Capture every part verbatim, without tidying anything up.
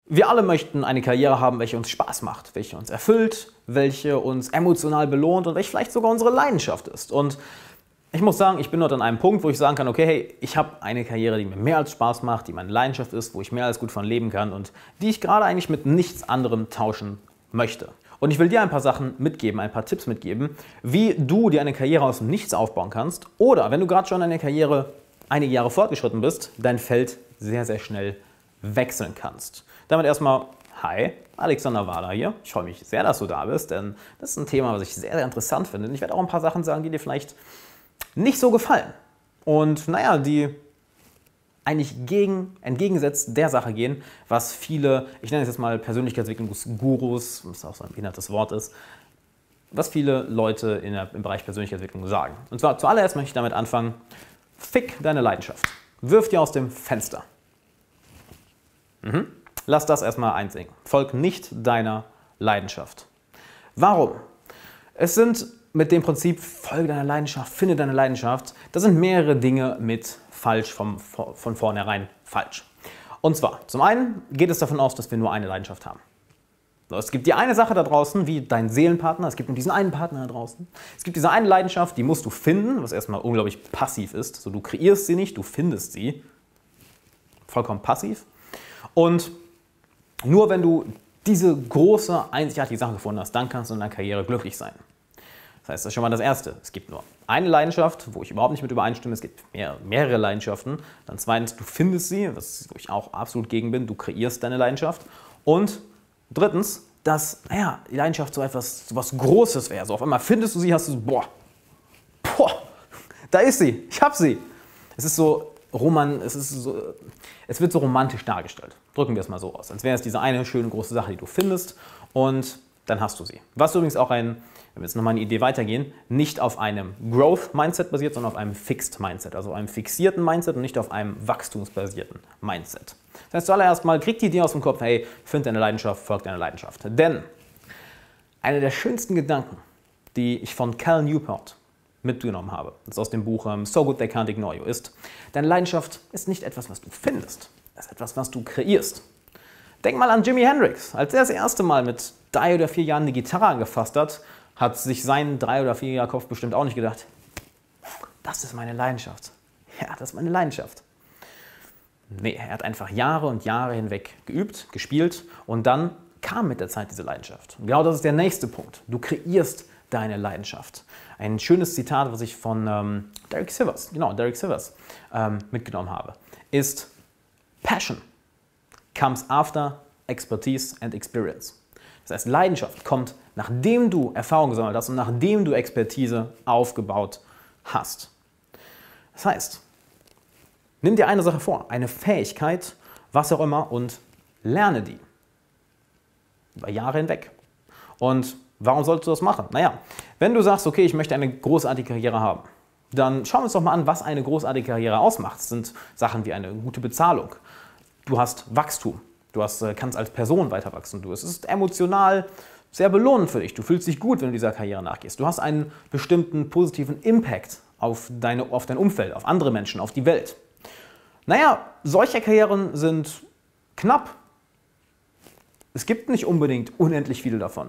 Wir alle möchten eine Karriere haben, welche uns Spaß macht, welche uns erfüllt, welche uns emotional belohnt und welche vielleicht sogar unsere Leidenschaft ist. Und ich muss sagen, ich bin dort an einem Punkt, wo ich sagen kann, okay, hey, ich habe eine Karriere, die mir mehr als Spaß macht, die meine Leidenschaft ist, wo ich mehr als gut von leben kann und die ich gerade eigentlich mit nichts anderem tauschen möchte. Und ich will dir ein paar Sachen mitgeben, ein paar Tipps mitgeben, wie du dir eine Karriere aus dem Nichts aufbauen kannst oder, wenn du gerade schon in der Karriere einige Jahre fortgeschritten bist, dein Feld sehr, sehr schnell wechseln kannst. Damit erstmal, hi, Alexander Wahler hier. Ich freue mich sehr, dass du da bist, denn das ist ein Thema, was ich sehr, sehr interessant finde. Und ich werde auch ein paar Sachen sagen, die dir vielleicht nicht so gefallen. Und naja, die eigentlich gegen, entgegengesetzt der Sache gehen, was viele, ich nenne es jetzt mal Persönlichkeitsentwicklungsgurus, was auch so ein behindertes Wort ist, was viele Leute in der, im Bereich Persönlichkeitsentwicklung sagen. Und zwar zuallererst möchte ich damit anfangen, fick deine Leidenschaft. Wirf dir aus dem Fenster. Mhm. Lass das erstmal einsinken. Folg nicht deiner Leidenschaft. Warum? Es sind mit dem Prinzip, folge deiner Leidenschaft, finde deine Leidenschaft, da sind mehrere Dinge mit falsch, vom, von vornherein falsch. Und zwar, zum einen geht es davon aus, dass wir nur eine Leidenschaft haben. Es gibt die eine Sache da draußen, wie dein Seelenpartner, es gibt nur diesen einen Partner da draußen. Es gibt diese eine Leidenschaft, die musst du finden, was erstmal unglaublich passiv ist. So, du kreierst sie nicht, du findest sie. Vollkommen passiv. Und nur wenn du diese große, einzigartige Sache gefunden hast, dann kannst du in deiner Karriere glücklich sein. Das heißt, das ist schon mal das Erste. Es gibt nur eine Leidenschaft, wo ich überhaupt nicht mit übereinstimme. Es gibt mehr, mehrere Leidenschaften. Dann zweitens, du findest sie, was, wo ich auch absolut gegen bin. Du kreierst deine Leidenschaft. Und drittens, dass naja, die Leidenschaft so etwas, so was Großes wäre. So auf einmal findest du sie, hast du so, boah, boah, da ist sie, ich hab sie. Es ist so, Roman, es, ist so, es wird so romantisch dargestellt. Drücken wir es mal so aus. Als wäre es diese eine schöne große Sache, die du findest und dann hast du sie. Was übrigens auch ein, wenn wir jetzt nochmal eine Idee weitergehen, nicht auf einem Growth-Mindset basiert, sondern auf einem Fixed-Mindset. Also einem fixierten Mindset und nicht auf einem wachstumsbasierten Mindset. Das heißt, zuallererst mal, krieg die Idee aus dem Kopf, hey, find deine Leidenschaft, folg deiner Leidenschaft. Denn einer der schönsten Gedanken, die ich von Cal Newport mitgenommen habe, das ist aus dem Buch um, So Good They Can't Ignore You, ist, deine Leidenschaft ist nicht etwas, was du findest, es ist etwas, was du kreierst. Denk mal an Jimi Hendrix. Als er das erste Mal mit drei oder vier Jahren die Gitarre angefasst hat, hat sich sein drei oder vier Jahre Kopf bestimmt auch nicht gedacht, das ist meine Leidenschaft. Ja, das ist meine Leidenschaft. Nee, er hat einfach Jahre und Jahre hinweg geübt, gespielt und dann kam mit der Zeit diese Leidenschaft. Und genau das ist der nächste Punkt. Du kreierst deine Leidenschaft. Ein schönes Zitat, was ich von ähm, Derek Sivers, genau, Derek Sivers ähm, mitgenommen habe, ist Passion comes after expertise and experience. Das heißt, Leidenschaft kommt, nachdem du Erfahrung gesammelt hast und nachdem du Expertise aufgebaut hast. Das heißt, nimm dir eine Sache vor, eine Fähigkeit, was auch immer, und lerne die. Über Jahre hinweg. Und warum solltest du das machen? Naja, wenn du sagst, okay, ich möchte eine großartige Karriere haben, dann schauen wir uns doch mal an, was eine großartige Karriere ausmacht. Das sind Sachen wie eine gute Bezahlung. Du hast Wachstum. Du hast, kannst als Person weiter wachsen. Du, es ist emotional sehr belohnend für dich. Du fühlst dich gut, wenn du dieser Karriere nachgehst. Du hast einen bestimmten positiven Impact auf, deine, auf dein Umfeld, auf andere Menschen, auf die Welt. Naja, solche Karrieren sind knapp. Es gibt nicht unbedingt unendlich viele davon.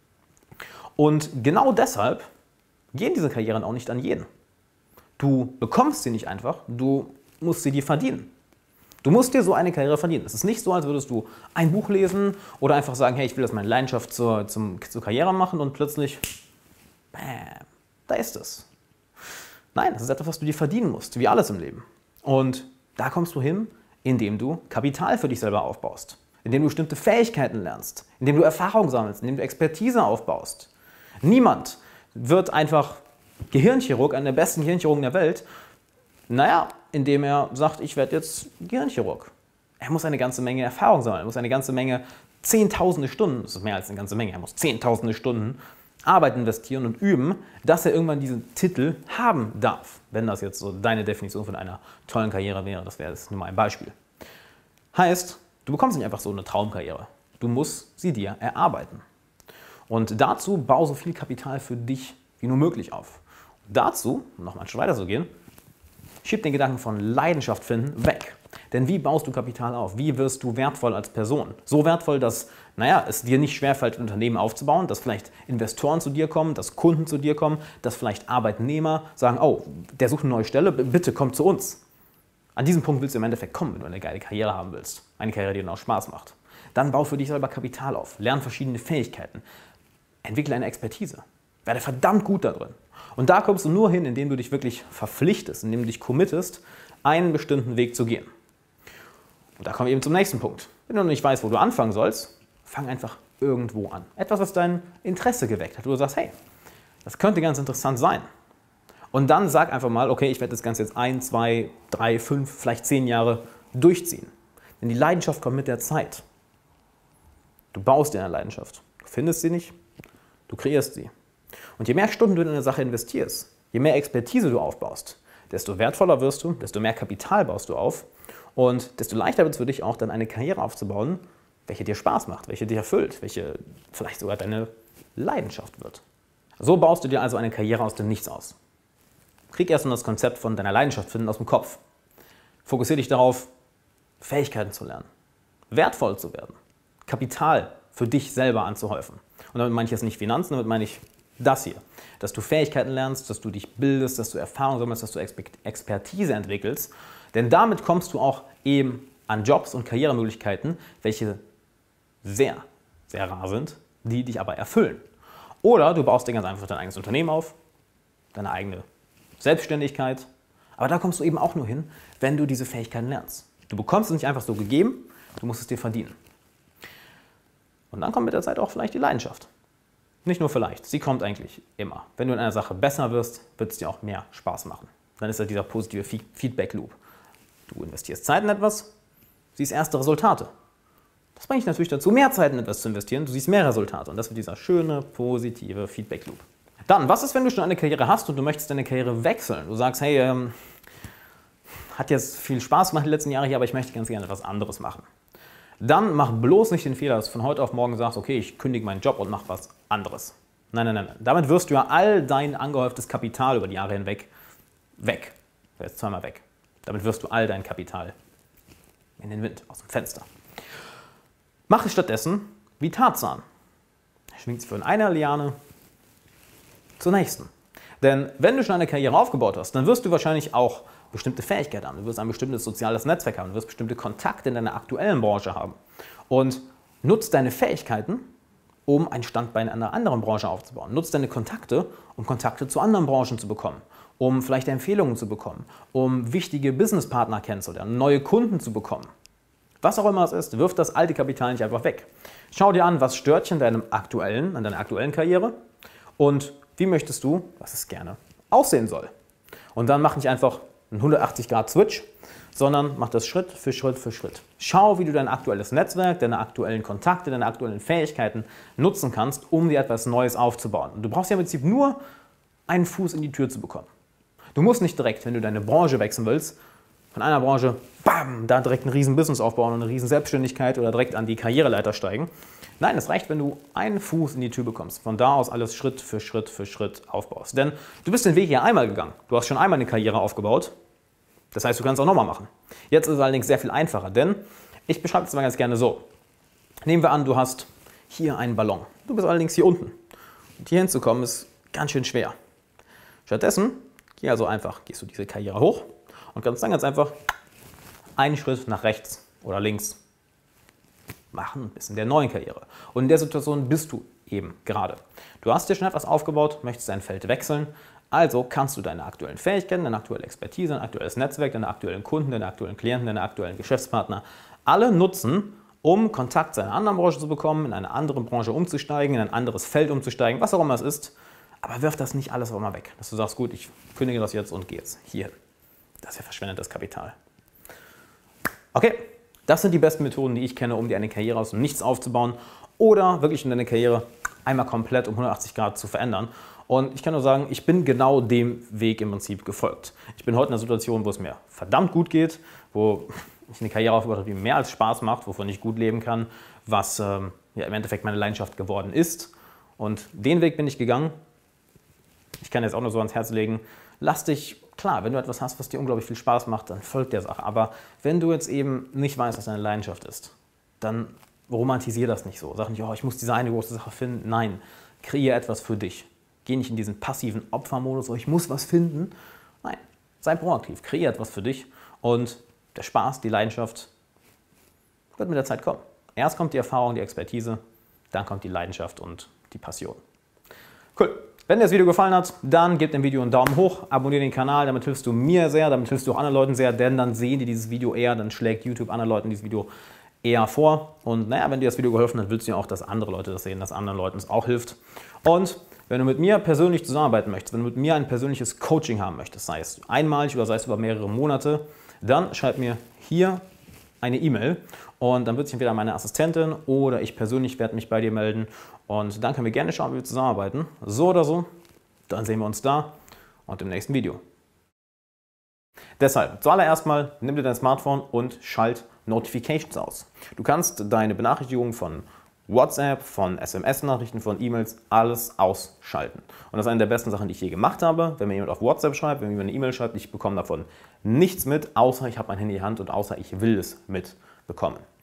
Und genau deshalb gehen diese Karrieren auch nicht an jeden. Du bekommst sie nicht einfach, du musst sie dir verdienen. Du musst dir so eine Karriere verdienen. Es ist nicht so, als würdest du ein Buch lesen oder einfach sagen, hey, ich will das meine Leidenschaft zur, zum, zur Karriere machen und plötzlich, bam, da ist es. Nein, das ist etwas, was du dir verdienen musst, wie alles im Leben. Und da kommst du hin, indem du Kapital für dich selber aufbaust, indem du bestimmte Fähigkeiten lernst, indem du Erfahrung sammelst, indem du Expertise aufbaust. Niemand wird einfach Gehirnchirurg, einer der besten Gehirnchirurgen der Welt, naja, indem er sagt, ich werde jetzt Gehirnchirurg. Er muss eine ganze Menge Erfahrung sammeln, er muss eine ganze Menge, zehntausende Stunden, das ist mehr als eine ganze Menge, er muss zehntausende Stunden Arbeit investieren und üben, dass er irgendwann diesen Titel haben darf. Wenn das jetzt so deine Definition von einer tollen Karriere wäre, das wäre jetzt nur mal ein Beispiel. Heißt, du bekommst nicht einfach so eine Traumkarriere, du musst sie dir erarbeiten. Und dazu bau so viel Kapital für dich wie nur möglich auf. Und dazu, um noch mal einen Schritt weiter zu gehen, schieb den Gedanken von Leidenschaft finden weg. Denn wie baust du Kapital auf? Wie wirst du wertvoll als Person? So wertvoll, dass, naja, es dir nicht schwerfällt, ein Unternehmen aufzubauen, dass vielleicht Investoren zu dir kommen, dass Kunden zu dir kommen, dass vielleicht Arbeitnehmer sagen, oh, der sucht eine neue Stelle, bitte komm zu uns. An diesem Punkt willst du im Endeffekt kommen, wenn du eine geile Karriere haben willst. Eine Karriere, die dir auch Spaß macht. Dann bau für dich selber Kapital auf. Lern verschiedene Fähigkeiten. Entwickle eine Expertise. Werde verdammt gut da drin. Und da kommst du nur hin, indem du dich wirklich verpflichtest, indem du dich committest, einen bestimmten Weg zu gehen. Und da kommen wir eben zum nächsten Punkt. Wenn du noch nicht weißt, wo du anfangen sollst, fang einfach irgendwo an. Etwas, was dein Interesse geweckt hat. Wo du sagst, hey, das könnte ganz interessant sein. Und dann sag einfach mal, okay, ich werde das Ganze jetzt ein, zwei, drei, fünf, vielleicht zehn Jahre durchziehen. Denn die Leidenschaft kommt mit der Zeit. Du baust dir eine Leidenschaft. Du findest sie nicht, du kreierst sie. Und je mehr Stunden du in eine Sache investierst, je mehr Expertise du aufbaust, desto wertvoller wirst du, desto mehr Kapital baust du auf und desto leichter wird es für dich auch, dann eine Karriere aufzubauen, welche dir Spaß macht, welche dich erfüllt, welche vielleicht sogar deine Leidenschaft wird. So baust du dir also eine Karriere aus dem Nichts aus. Krieg erstmal das Konzept von deiner Leidenschaft finden aus dem Kopf. Fokussiere dich darauf, Fähigkeiten zu lernen, wertvoll zu werden, Kapital für dich selber anzuhäufen. Und damit meine ich jetzt nicht Finanzen, damit meine ich das hier. Dass du Fähigkeiten lernst, dass du dich bildest, dass du Erfahrung sammelst, dass du Expertise entwickelst. Denn damit kommst du auch eben an Jobs und Karrieremöglichkeiten, welche sehr, sehr rar sind, die dich aber erfüllen. Oder du baust dir ganz einfach dein eigenes Unternehmen auf, deine eigene Selbstständigkeit. Aber da kommst du eben auch nur hin, wenn du diese Fähigkeiten lernst. Du bekommst es nicht einfach so gegeben, du musst es dir verdienen. Und dann kommt mit der Zeit auch vielleicht die Leidenschaft. Nicht nur vielleicht, sie kommt eigentlich immer. Wenn du in einer Sache besser wirst, wird es dir auch mehr Spaß machen. Dann ist das dieser positive Feedback-Loop. Du investierst Zeit in etwas, siehst erste Resultate. Das bringt dich natürlich dazu, mehr Zeit in etwas zu investieren, du siehst mehr Resultate. Und das wird dieser schöne, positive Feedback-Loop. Dann, was ist, wenn du schon eine Karriere hast und du möchtest deine Karriere wechseln? Du sagst, hey, ähm, hat jetzt viel Spaß gemacht die letzten Jahre hier, aber ich möchte ganz gerne etwas anderes machen. Dann mach bloß nicht den Fehler, dass du von heute auf morgen sagst, okay, ich kündige meinen Job und mache was anderes. Nein, nein, nein, nein. Damit wirst du ja all dein angehäuftes Kapital über die Jahre hinweg weg. Jetzt zweimal weg. Damit wirst du all dein Kapital in den Wind, aus dem Fenster. Mach es stattdessen wie Tarzan. Er schwingt sich von einer Liane zur nächsten. Denn wenn du schon eine Karriere aufgebaut hast, dann wirst du wahrscheinlich auch bestimmte Fähigkeiten haben. Du wirst ein bestimmtes soziales Netzwerk haben. Du wirst bestimmte Kontakte in deiner aktuellen Branche haben. Und nutzt deine Fähigkeiten, um ein Standbein in einer anderen Branche aufzubauen. Nutzt deine Kontakte, um Kontakte zu anderen Branchen zu bekommen. Um vielleicht Empfehlungen zu bekommen. Um wichtige Businesspartner kennenzulernen. Neue Kunden zu bekommen. Was auch immer es ist, wirf das alte Kapital nicht einfach weg. Schau dir an, was stört dich in deinem aktuellen, an deiner aktuellen Karriere und wie möchtest du, dass es gerne aussehen soll. Und dann mach nicht einfach einen hundertachtzig Grad Switch, sondern mach das Schritt für Schritt für Schritt. Schau, wie du dein aktuelles Netzwerk, deine aktuellen Kontakte, deine aktuellen Fähigkeiten nutzen kannst, um dir etwas Neues aufzubauen. Und du brauchst ja im Prinzip nur einen Fuß in die Tür zu bekommen. Du musst nicht direkt, wenn du deine Branche wechseln willst, von einer Branche, bam, da direkt ein riesen Business aufbauen und eine riesen Selbstständigkeit oder direkt an die Karriereleiter steigen. Nein, es reicht, wenn du einen Fuß in die Tür bekommst. Von da aus alles Schritt für Schritt für Schritt aufbaust. Denn du bist den Weg ja einmal gegangen. Du hast schon einmal eine Karriere aufgebaut. Das heißt, du kannst es auch nochmal machen. Jetzt ist es allerdings sehr viel einfacher, denn ich beschreibe es mal ganz gerne so. Nehmen wir an, du hast hier einen Ballon. Du bist allerdings hier unten. Und hier hinzukommen ist ganz schön schwer. Stattdessen geh also einfach, gehst du diese Karriere hoch und kannst dann ganz einfach einen Schritt nach rechts oder links machen, bis in der neuen Karriere. Und in der Situation bist du eben gerade. Du hast dir schon etwas aufgebaut, möchtest dein Feld wechseln, also kannst du deine aktuellen Fähigkeiten, deine aktuelle Expertise, dein aktuelles Netzwerk, deine aktuellen Kunden, deine aktuellen Klienten, deine aktuellen Geschäftspartner alle nutzen, um Kontakt zu einer anderen Branche zu bekommen, in eine andere Branche umzusteigen, in ein anderes Feld umzusteigen, was auch immer es ist. Aber wirf das nicht alles auch mal weg, dass du sagst, gut, ich kündige das jetzt und gehe jetzt hier. Das ist ja verschwendetes Kapital. Okay, das sind die besten Methoden, die ich kenne, um dir eine Karriere aus dem Nichts aufzubauen oder wirklich in deine Karriere einmal komplett um hundertachtzig Grad zu verändern. Und ich kann nur sagen, ich bin genau dem Weg im Prinzip gefolgt. Ich bin heute in einer Situation, wo es mir verdammt gut geht, wo ich eine Karriere aufgebaut habe, die mir mehr als Spaß macht, wovon ich gut leben kann, was ähm, ja, im Endeffekt meine Leidenschaft geworden ist. Und den Weg bin ich gegangen. Ich kann jetzt auch nur so ans Herz legen, lass dich klar, wenn du etwas hast, was dir unglaublich viel Spaß macht, dann folgt der Sache. Aber wenn du jetzt eben nicht weißt, was deine Leidenschaft ist, dann romantisier das nicht so. Sag nicht, oh, ich muss diese eine große Sache finden. Nein, kreier etwas für dich. Geh nicht in diesen passiven Opfermodus, oh, ich muss was finden. Nein, sei proaktiv, kreier etwas für dich und der Spaß, die Leidenschaft wird mit der Zeit kommen. Erst kommt die Erfahrung, die Expertise, dann kommt die Leidenschaft und die Passion. Cool. Wenn dir das Video gefallen hat, dann gib dem Video einen Daumen hoch, abonniere den Kanal, damit hilfst du mir sehr, damit hilfst du auch anderen Leuten sehr, denn dann sehen die dieses Video eher, dann schlägt YouTube anderen Leuten dieses Video eher vor. Und naja, wenn dir das Video geholfen hat, willst du ja auch, dass andere Leute das sehen, dass anderen Leuten es auch hilft. Und wenn du mit mir persönlich zusammenarbeiten möchtest, wenn du mit mir ein persönliches Coaching haben möchtest, sei es einmalig oder sei es über mehrere Monate, dann schreib mir hier eine E-Mail und dann wird sich entweder meine Assistentin oder ich persönlich werde mich bei dir melden und dann können wir gerne schauen, wie wir zusammenarbeiten. So oder so, dann sehen wir uns da und im nächsten Video. Deshalb, zuallererst mal, nimm dir dein Smartphone und schalt Notifications aus. Du kannst deine Benachrichtigungen von WhatsApp, von S M S-Nachrichten, von E-Mails, alles ausschalten. Und das ist eine der besten Sachen, die ich je gemacht habe. Wenn mir jemand auf WhatsApp schreibt, wenn mir jemand eine E-Mail schreibt, ich bekomme davon nichts mit, außer ich habe mein Handy in die Hand und außer ich will es mitbekommen.